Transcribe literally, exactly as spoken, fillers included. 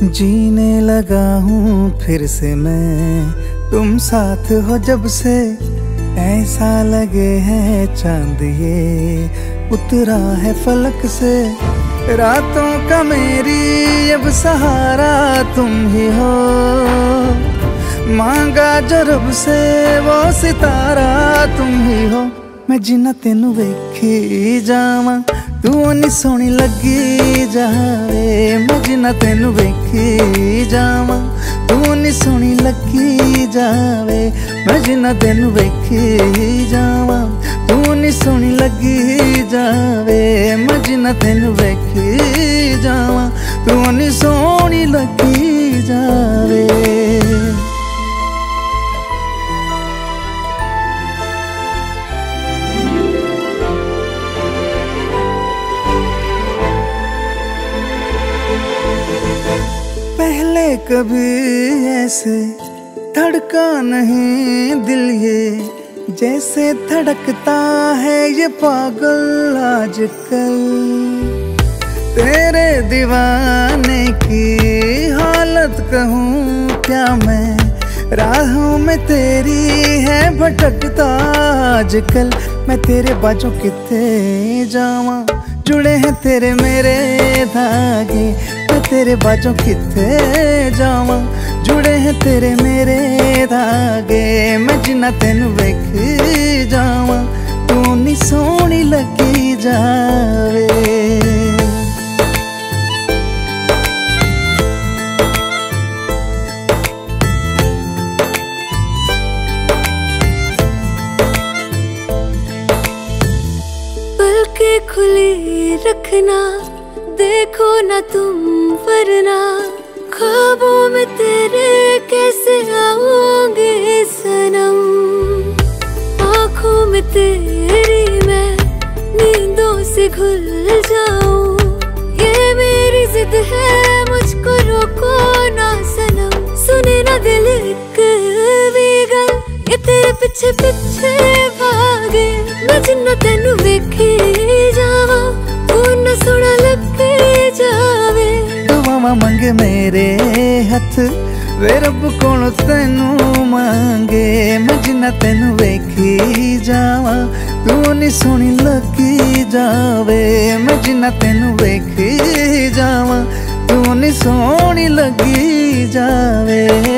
जीने लगा हूँ फिर से मैं, तुम साथ हो जब से। ऐसा लगे है चांद ये उतरा है फलक से। रातों का मेरी अब सहारा तुम ही हो, मांगा जो रब से वो सितारा तुम ही हो। मैं जिन्ना तेनू वेखी जावां, तू नी सोहनी लगी जावे। मैं जिन्ना तेनू वेखी जावां, तू नी सोहनी लगी जावे। मैं जिन्ना तेनू वेखी जावां, तू नी सोहनी लगी जावे। मैं जिन्ना तेनू वेखी जावां, तू नी सोहनी लगी जावे। पहले कभी ऐसे धड़का नहीं दिल ये, जैसे धड़कता है ये पागल आजकल। तेरे दीवाने की हालत कहूँ क्या मैं, राहों में तेरी है भटकता आजकल। मैं तेरे बाजों किथे जावां, जुड़े हैं तेरे मेरे धागे। मैं तेरे बाजों किथे जावां, जुड़े हैं तेरे मेरे धागे। मैं जिन्ना तेनू वेखी जावां, तू नी सोहनी लगी जावे। पलकें खुली रखना, देखो ना तुम वरना ख्वाबों में तेरे कैसे आऊंगे सनम। आँखों में तेरी मैं नींदों से घुल जाऊं, ये मेरी जिद है मुझको रोको ना सनम। सुने ना दिल एक भी गल, ये तेरे पीछे पीछे भागे। मैं जिन्ना तेनू वेखी जावां, तू ना सोहना लगे जावे। दुआवां मंगे मेरे हथ, वे रब कोलों तेनू मांगे। मैं जिन्ना तेनू वेखी जावां, तू नी सोहनी लगी जावे। मैं जिन्ना तेनू वेखी जावां, तू नी सोहनी लगी जावे।